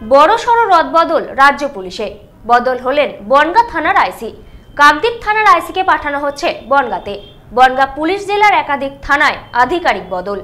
বড়সড় রদবদল রাজ্য পুলিশে। বদল হলেন বনগাঁ থানার আইসি। কাকদ্বীপ থানার আইসিকে পাঠানো হচ্ছে বনগাঁতে। বনগাঁ পুলিশ জেলার একাধিক থানায় আধিকারিক বদল।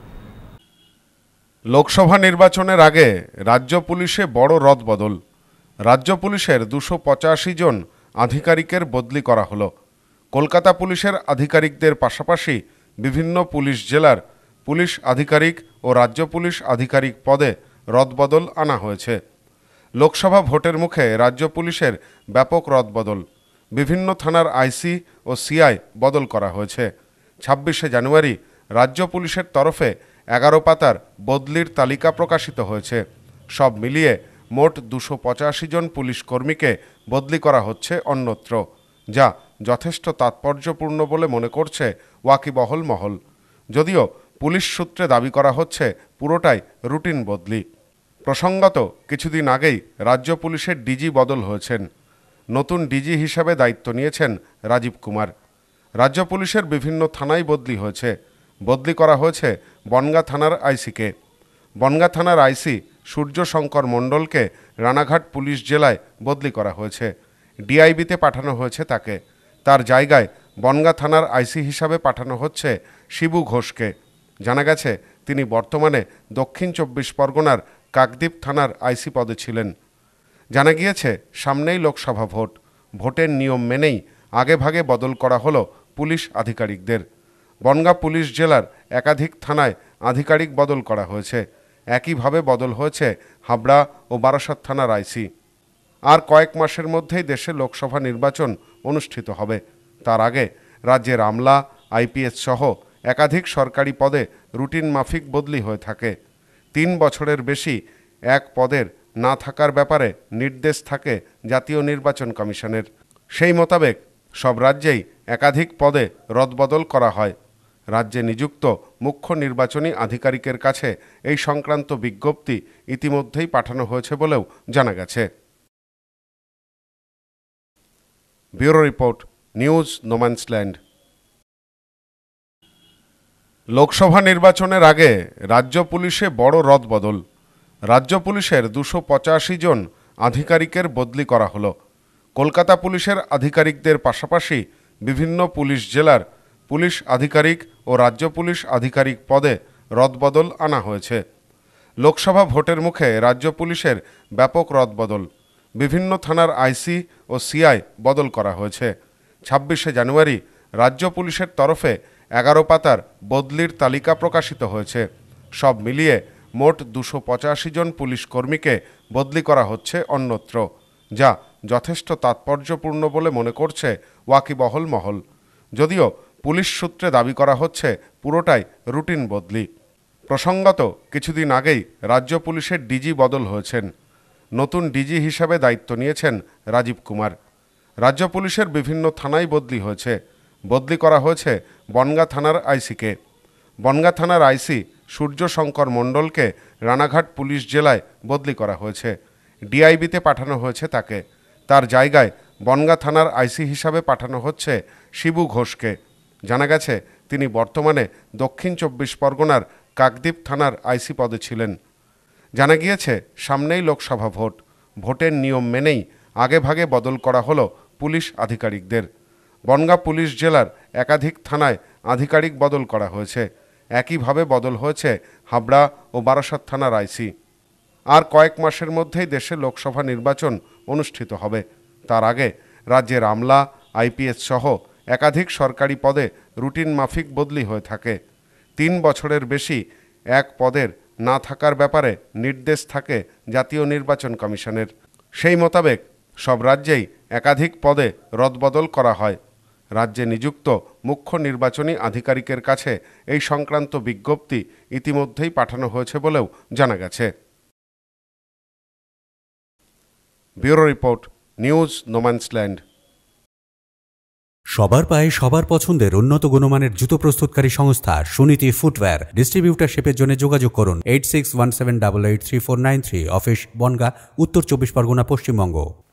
লোকসভা নির্বাচনের আগে রাজ্য পুলিশে বড় রদবদল। রাজ্য পুলিশের 285 জন আধিকারিকের বদলি করা হলো। কলকাতা পুলিশের আধিকারিকদের পাশাপাশি বিভিন্ন পুলিশ জেলার পুলিশ আধিকারিক ও রাজ্য পুলিশ আধিকারিক পদে রদবদল আনা হয়েছে। লোকসভা ভোটের মুখে রাজ্য পুলিশের ব্যাপক রদবদল। বিভিন্ন থানার আইসি ও সিআই বদল করা হয়েছে। 26শে জানুয়ারি রাজ্য পুলিশের তরফে 11 পাতার বদলির তালিকা প্রকাশিত হয়েছে। সব মিলিয়ে মোট 285 জন পুলিশ কর্মীকে বদলি করা হচ্ছে অন্যত্র, যা যথেষ্ট তাৎপর্যপূর্ণ বলে মনে করছে ওয়াকিবহল মহল। যদিও পুলিশ সূত্রে দাবি করা হচ্ছে পুরোটাই রুটিন বদলি। প্রসঙ্গত, কিছুদিন আগেই রাজ্য পুলিশের ডিজি বদল হয়েছেন। নতুন ডিজি হিসাবে দায়িত্ব নিয়েছেন রাজীব কুমার। রাজ্য পুলিশের বিভিন্ন থানায় বদলি হয়েছে। বদলি করা হয়েছে বনগাঁ থানার আইসিকে। বনগাঁ থানার আইসি সূর্য শঙ্কর মণ্ডলকে রানাঘাট পুলিশ জেলায় বদলি করা হয়েছে। ডিআইবিতে পাঠানো হয়েছে তাকে। তার জায়গায় বনগাঁ থানার আইসি হিসাবে পাঠানো হচ্ছে শিবু ঘোষকে। জানা গেছে তিনি বর্তমানে দক্ষিণ 24 পরগনার কাকদ্বীপ থানার আইসি পদে ছিলেন। জানা গিয়েছে সামনেই লোকসভা ভোট। ভোটের নিয়ম মেনেই আগেভাগে বদল করা হলো পুলিশ আধিকারিকদের। বনগাঁ পুলিশ জেলার একাধিক থানায় আধিকারিক বদল করা হয়েছে। একইভাবে বদল হয়েছে হাবড়া ও বারাসাত থানার আইসি। আর কয়েক মাসের মধ্যেই দেশে লোকসভা নির্বাচন অনুষ্ঠিত হবে। তার আগে রাজ্যের আমলা, আইপিএস সহ একাধিক সরকারি পদে রুটিন মাফিক বদলি হয়ে থাকে। 3 বছরের বেশি এক পদের না থাকার ব্যাপারে নির্দেশ থাকে জাতীয় নির্বাচন কমিশনের। সেই মোতাবেক সব রাজ্যেই একাধিক পদে রদবদল করা হয়। রাজ্যে নিযুক্ত মুখ্য নির্বাচনী আধিকারিকের কাছে এই সংক্রান্ত বিজ্ঞপ্তি ইতিমধ্যেই পাঠানো হয়েছে বলেও জানা গেছে। Bureau report, news no man's land. Lok Sabha নির্বাচনের আগে রাজ্য পুলিশে বড় রদবদল। রাজ্য পুলিশের 285 জন আধিকারিকের বদলি করা হলো। কলকাতা পুলিশের আধিকারিকদের পাশাপাশি বিভিন্ন পুলিশ জেলার পুলিশ আধিকারিক ও রাজ্য পুলিশ আধিকারিক পদে রদবদল আনা হয়েছে। লোকসভা ভোটের মুখে রাজ্য পুলিশের ব্যাপক রদবদল। বিভিন্ন থানার আইসি ও সিআই বদল করা হয়েছে। 26শে জানুয়ারি রাজ্য পুলিশের তরফে 11 পাতার বদলির তালিকা প্রকাশিত হয়েছে। সব মিলিয়ে মোট 285 জন পুলিশ কর্মীকে বদলি করা হচ্ছে অন্যত্র, যা যথেষ্ট তাৎপর্যপূর্ণ বলে মনে করছে ওয়াকিবহল মহল। যদিও পুলিশ সূত্রে দাবি করা হচ্ছে পুরোটাই রুটিন বদলি। প্রসঙ্গত, কিছুদিন আগেই রাজ্য পুলিশের ডিজি বদল হয়েছেন। নতুন ডিজি হিসাবে দায়িত্ব নিয়েছেন রাজীব কুমার। রাজ্য পুলিশের বিভিন্ন থানায় বদলি হয়েছে। বদলি করা হয়েছে বনগাঁ থানার আইসিকে। বনগাঁ থানার আইসি সূর্য শঙ্কর মণ্ডলকে রানাঘাট পুলিশ জেলায় বদলি করা হয়েছে। ডিআইবিতে পাঠানো হয়েছে তাকে। তার জায়গায় বনগাঁ থানার আইসি হিসাবে পাঠানো হচ্ছে শিবু ঘোষকে। জানা গেছে তিনি বর্তমানে দক্ষিণ 24 পরগনার কাকদ্বীপ থানার আইসি পদে ছিলেন। জানা গিয়েছে সামনেই লোকসভা ভোট। ভোটের নিয়ম মেনেই আগেভাগে বদল করা হলো পুলিশ আধিকারিকদের। বনগাঁ পুলিশ জেলার একাধিক থানায় আধিকারিক বদল করা হয়েছে। একইভাবে বদল হয়েছে হাবড়া ও বারাসাত থানার আইসি। আর কয়েক মাসের মধ্যেই দেশে লোকসভা নির্বাচন অনুষ্ঠিত হবে। তার আগে রাজ্যের আমলা, আইপিএস সহ একাধিক সরকারি পদে রুটিন মাফিক বদলি হয়ে থাকে। 3 বছরের বেশি এক পদের না থাকার ব্যাপারে নির্দেশ থাকে জাতীয় নির্বাচন কমিশনের। সেই মোতাবেক সব রাজ্যেই একাধিক পদে রদবদল করা হয়। রাজ্যে নিযুক্ত মুখ্য নির্বাচনী আধিকারিকের কাছে এই সংক্রান্ত বিজ্ঞপ্তি ইতিমধ্যেই পাঠানো হয়েছে বলেও জানা গেছে। Bureau report, news no man's land. সবার পায়ে সবার পছন্দের উন্নত গুণমানের জুতো প্রস্তুতকারী সংস্থা সুনীতি ফুটওয়্যার। ডিস্ট্রিবিউটারশিপের জন্য যোগাযোগ করুন 8617883493। অফিস বনগাঁ, উত্তর 24 পরগনা, পশ্চিমবঙ্গ।